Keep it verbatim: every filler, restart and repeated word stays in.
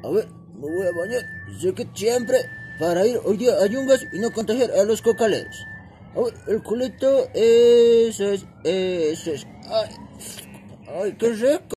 A ver, me voy a bañar. Sé que siempre para ir hoy día a Yungas y no contagiar a los cocaleros. A ver, el culito, eso es, eso es. Ay, ay, qué rico.